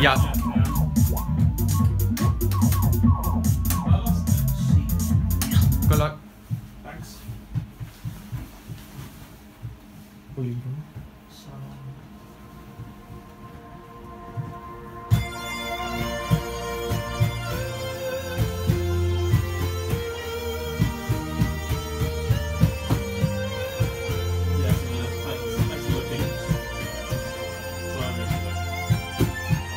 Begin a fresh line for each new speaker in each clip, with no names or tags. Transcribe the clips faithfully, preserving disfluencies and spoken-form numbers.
Yeah. Good luck.
Thanks. Yeah, so, yeah, thanks. Thanks for looking. So I mentioned that.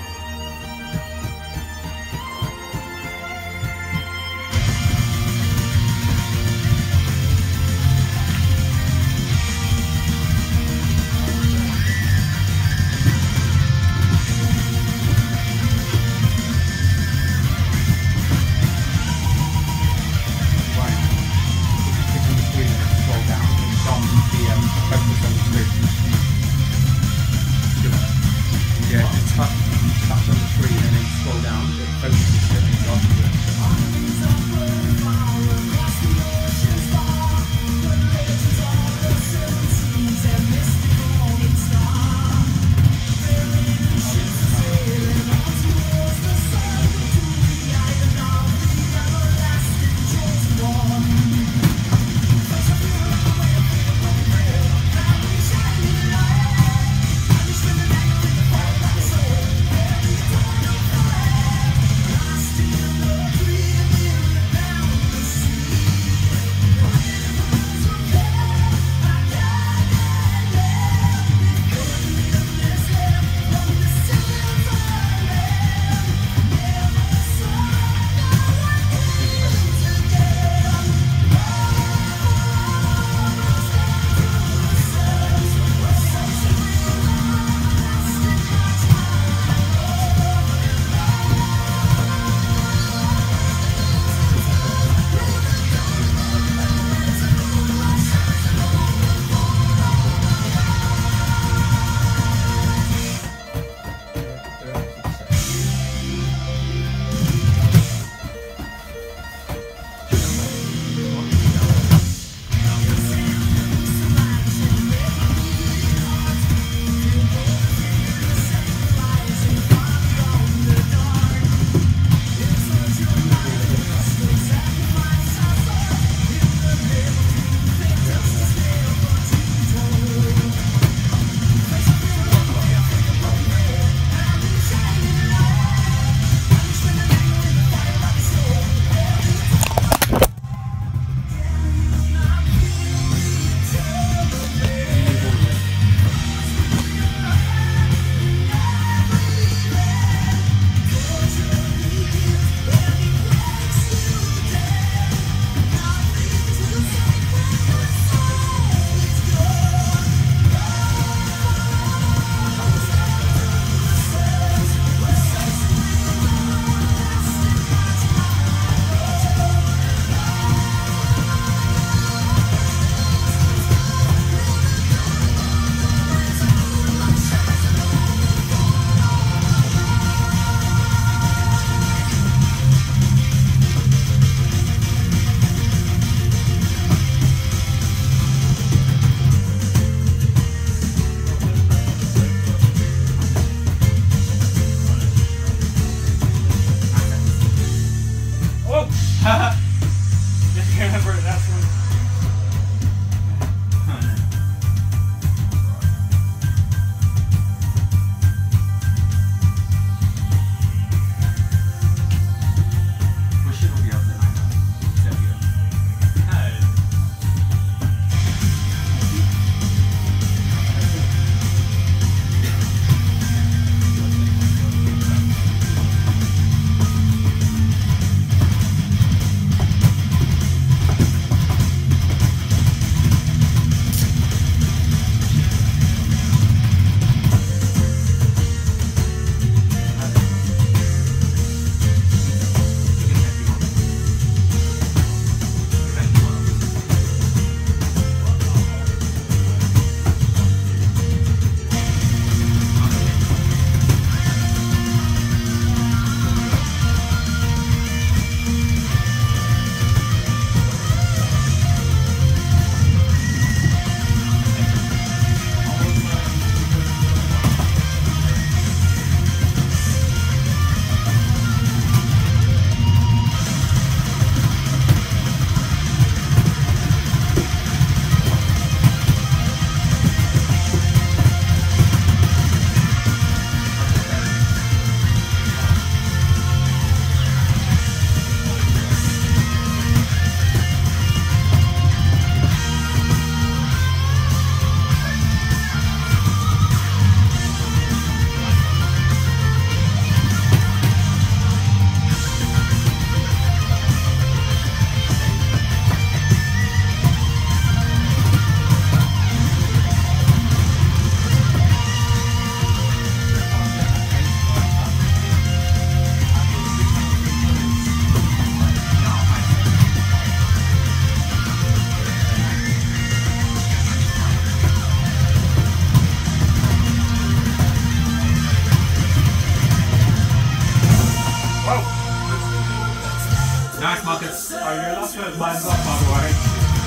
Oh, your last one lines up, by the way.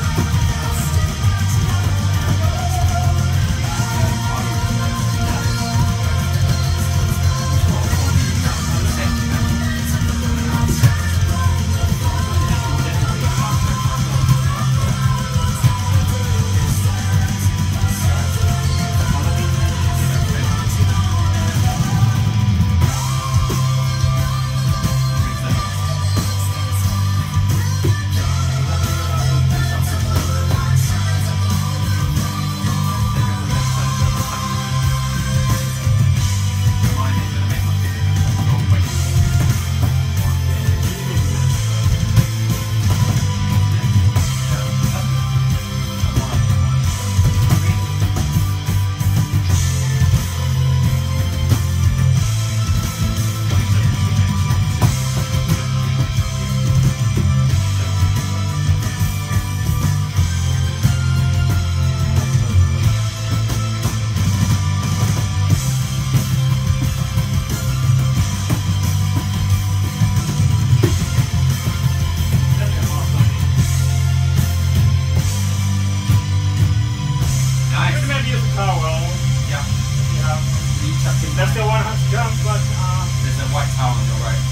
That's the one has jump, but uh,
there's a white towel on your right.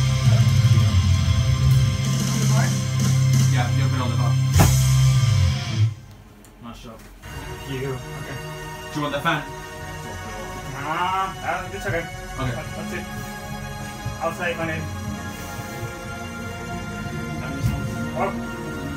on the right?
Yeah, you'll put on the bar.
Nice job. You. Okay.
Do you want the fan?
Nah, uh, it's okay.
Okay.
That, that's it. I'll save my name. And this one. Oh.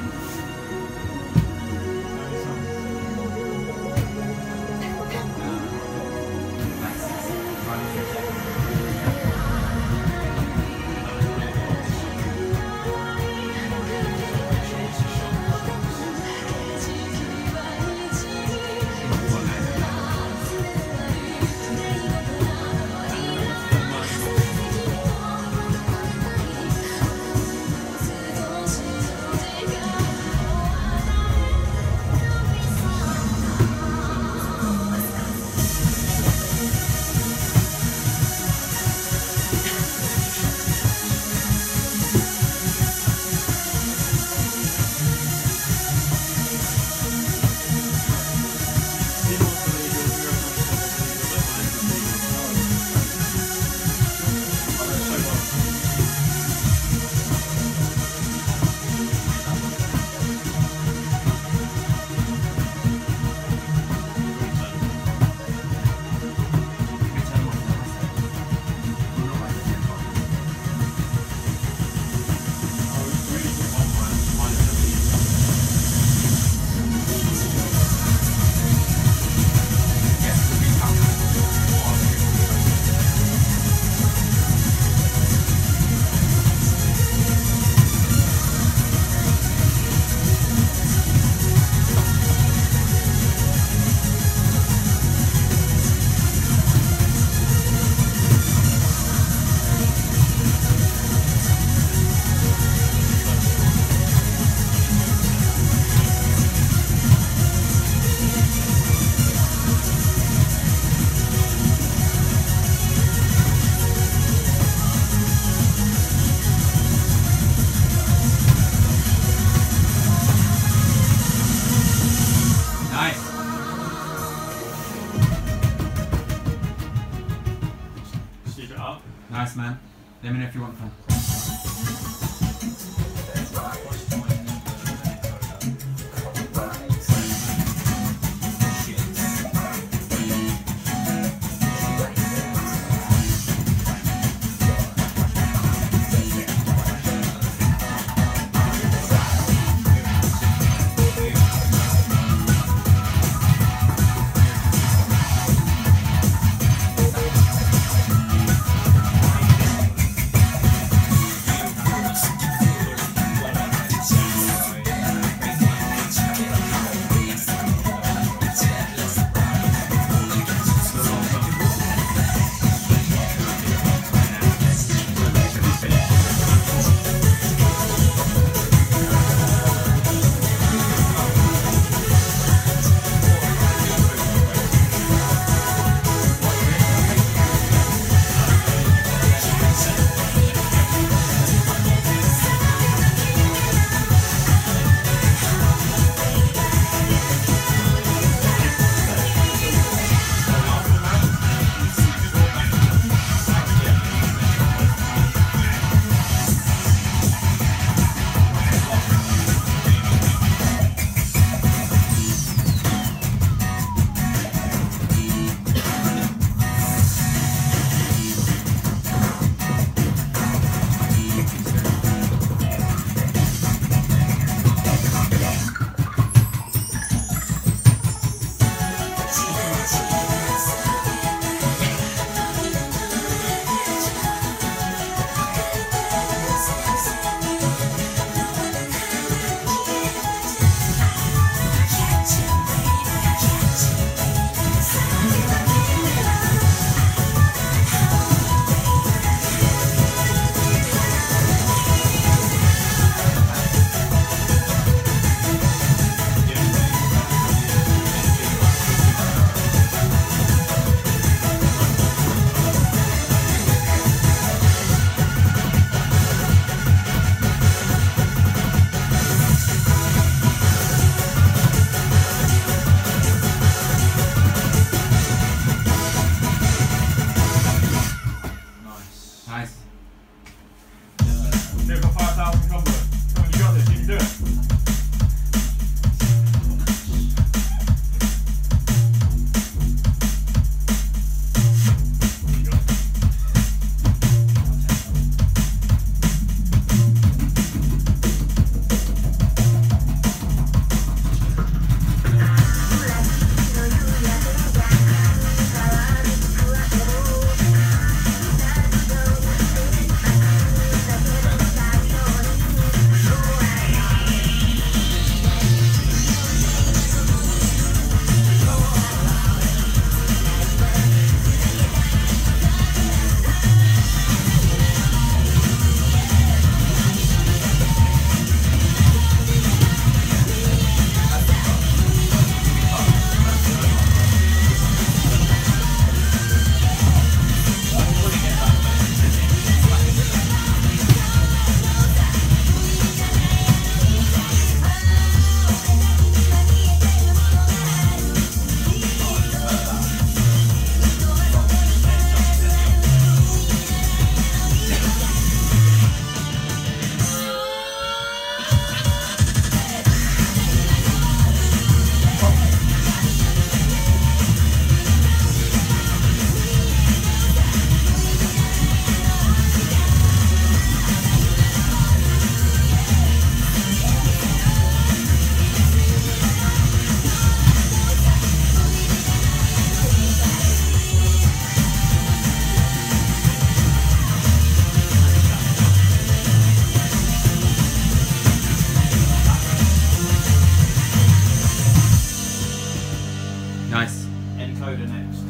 Nice, man. Let me know if you want fun.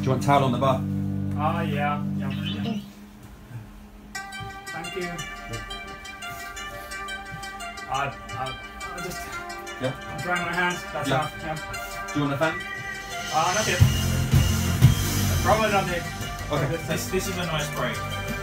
you want towel on the bar?
Ah, yeah, yeah, yeah. Thank you. I, I, I just.
Yeah.
I'm drying my hands. That's
Yeah.
enough. Yeah.
Do you want a fan?
Ah, not yet. Probably not yet.
Okay.
This, this is a nice break.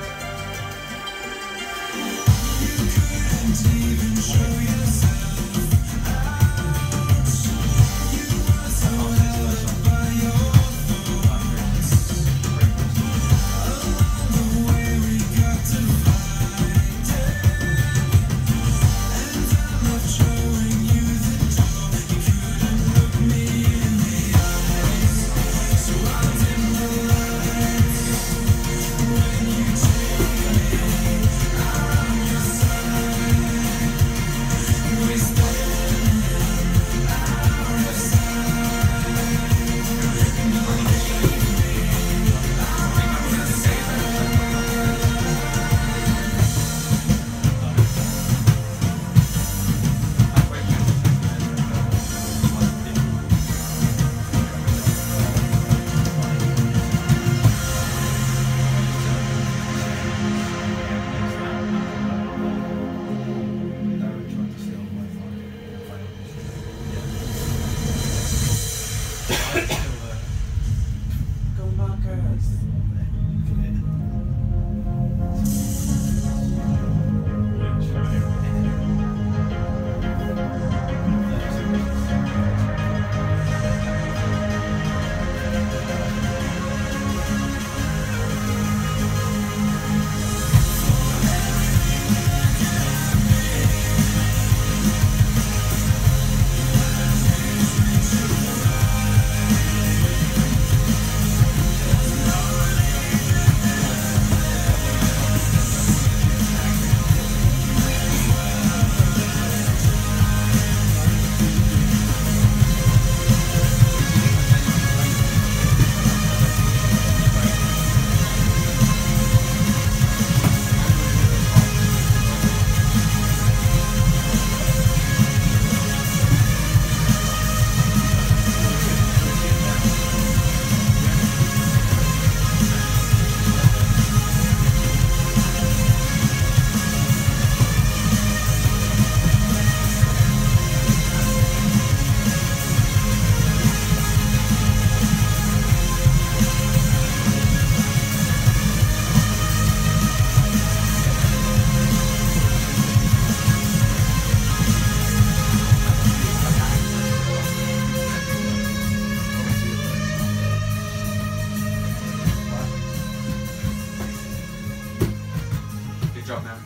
Job now.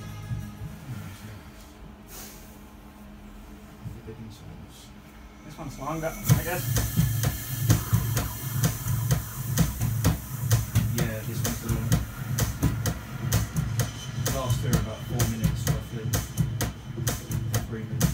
This one's longer, I guess.
Yeah, this one's the one. Last here about four minutes roughly. Three minutes.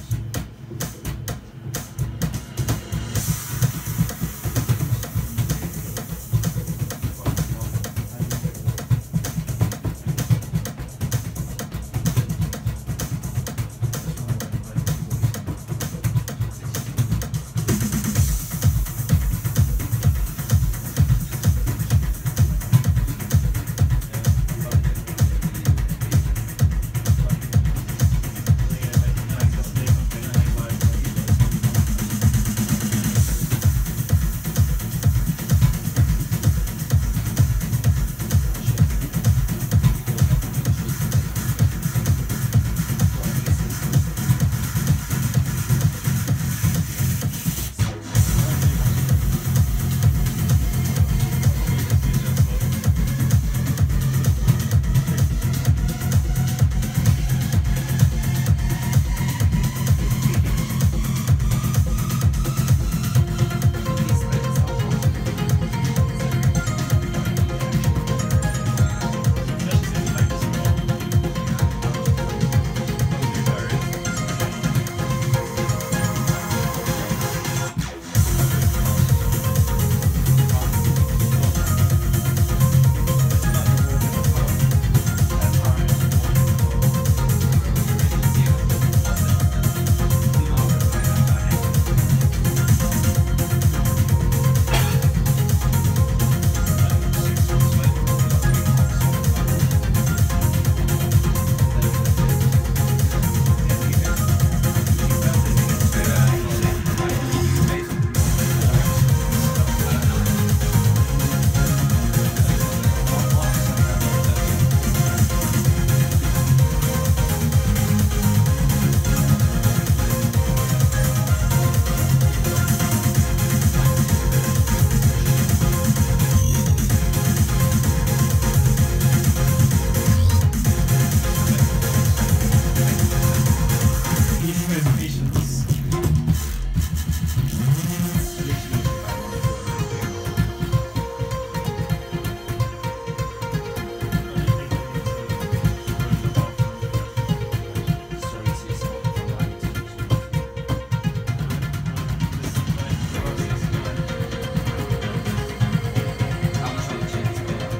patience.
How much on the chin is it?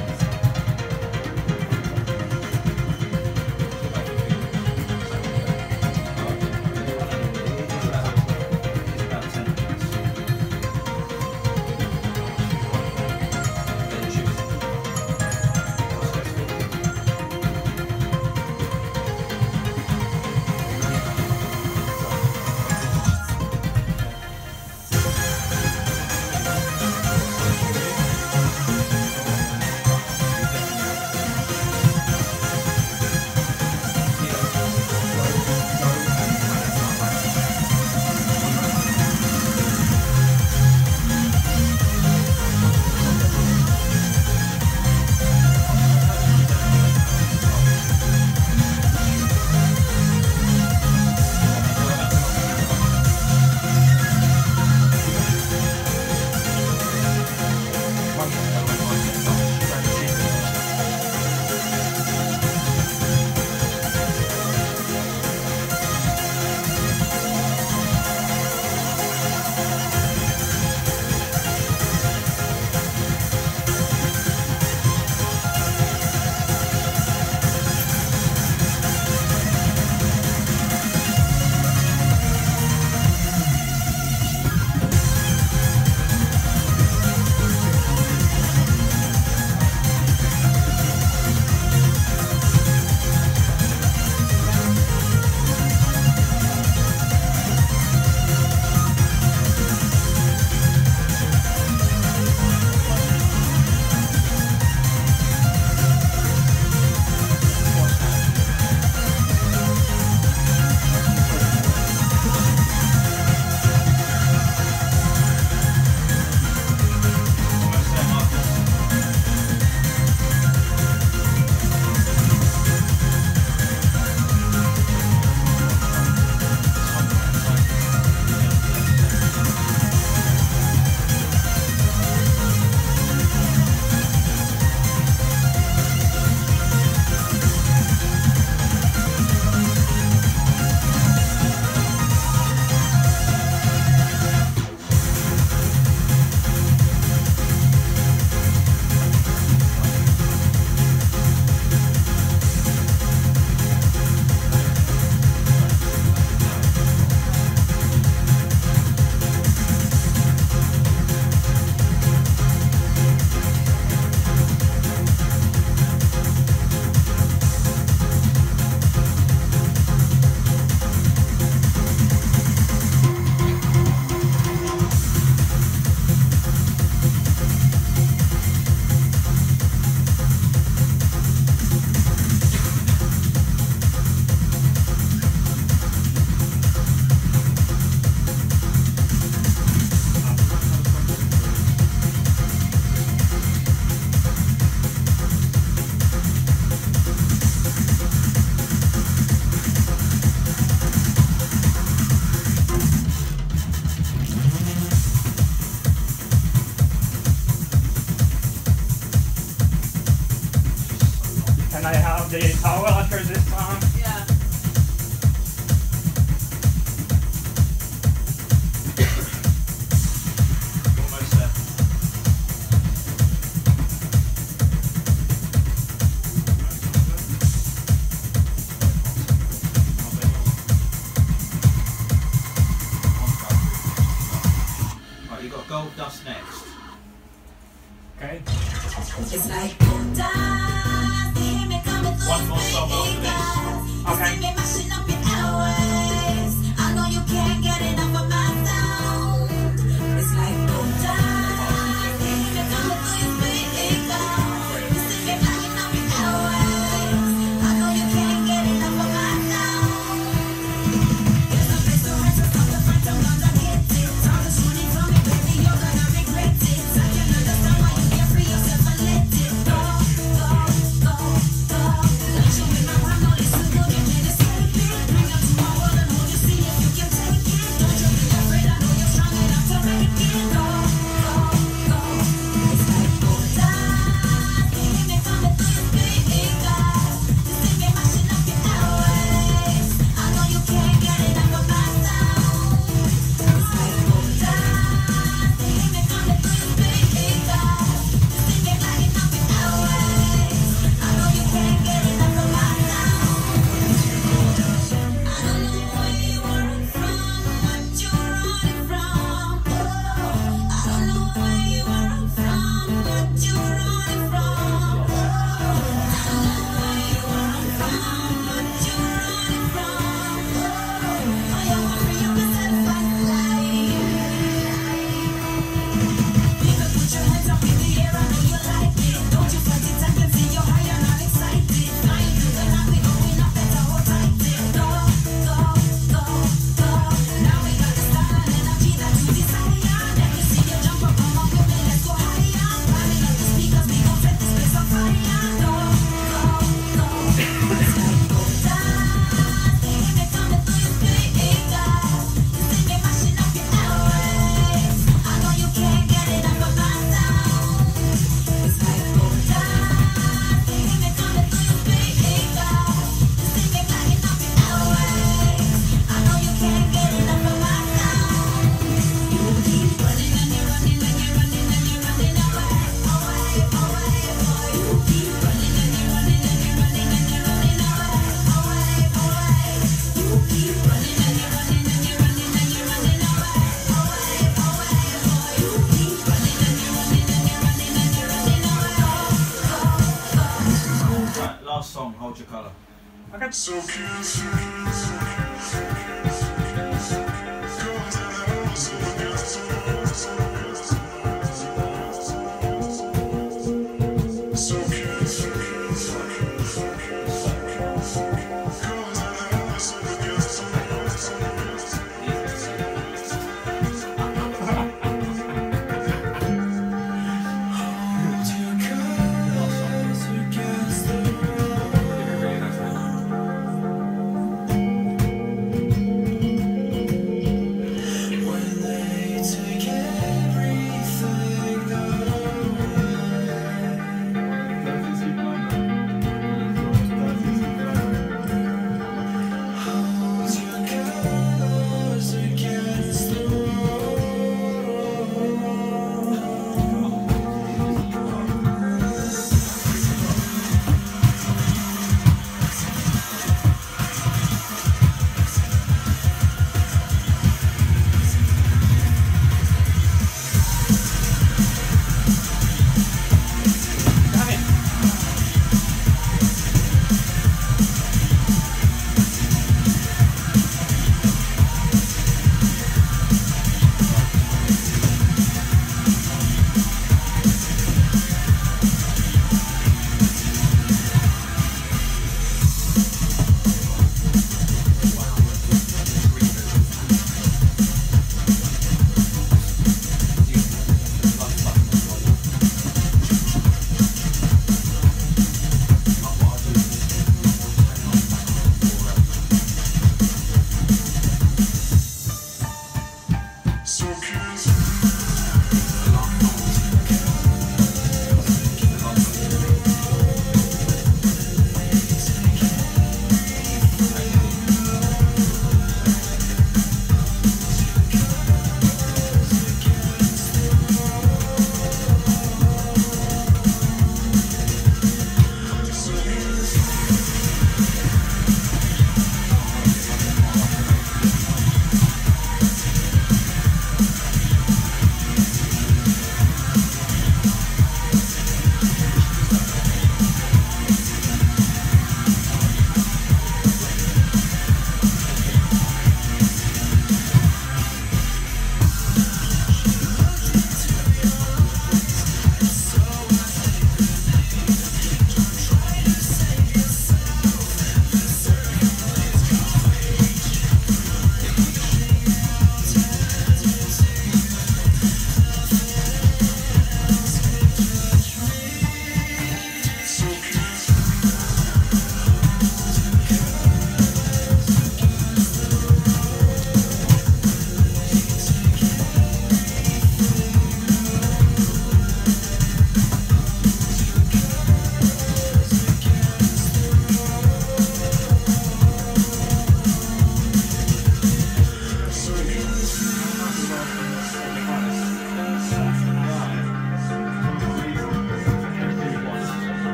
I have the towel after this song.
Yeah.
Almost there.
Right, you've got Gold Dust next.
Okay.
It's like gold dust, hear me coming through.
One more song after this.
Okay.
See me mashing up your airwaves. I know you can't get enough of my sound. It's like gold dust, hear me coming through your speakers. You see me mashing up your airwaves. I know you can't get enough of my sound. There's a place to rent, so stop the front, I'm gonna get it. All this money from me, baby, you're gonna regret it. I can understand why you can't free yourself and let it go, go, go, go. Let you in my mind, all this is good, you made it say
Okay.
So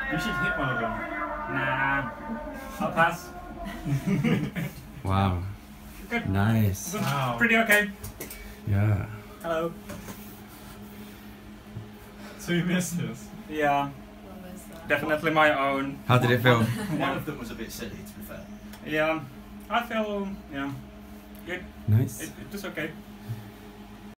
You should hit one of them.
Nah. I'll pass.
Wow.
Good.
Nice.
It was
Wow.
pretty okay.
Yeah.
Hello.
Two misses.
Yeah.
What was that?
Definitely my own.
How did it feel?
One of them was a bit silly, to be fair.
Yeah. I feel, yeah, good.
Nice.
It, it was okay.